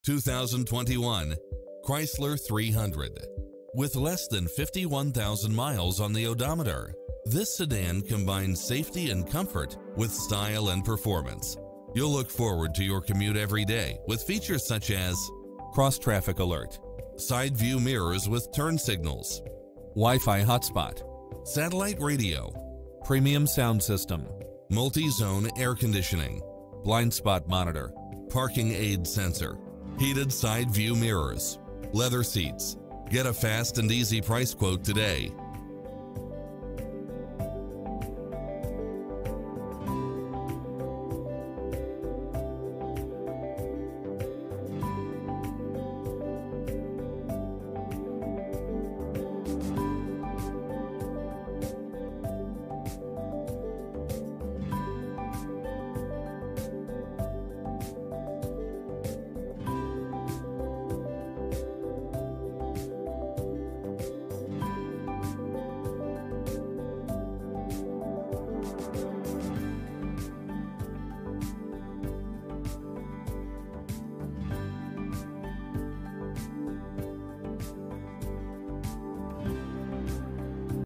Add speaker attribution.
Speaker 1: 2021 Chrysler 300. With less than 51,000 miles on the odometer, this sedan combines safety and comfort with style and performance. You'll look forward to your commute every day with features such as cross-traffic alert, side view mirrors with turn signals, Wi-Fi hotspot, satellite radio, premium sound system, multi-zone air conditioning, blind spot monitor, parking aid sensor, heated side view mirrors, leather seats. Get a fast and easy price quote today.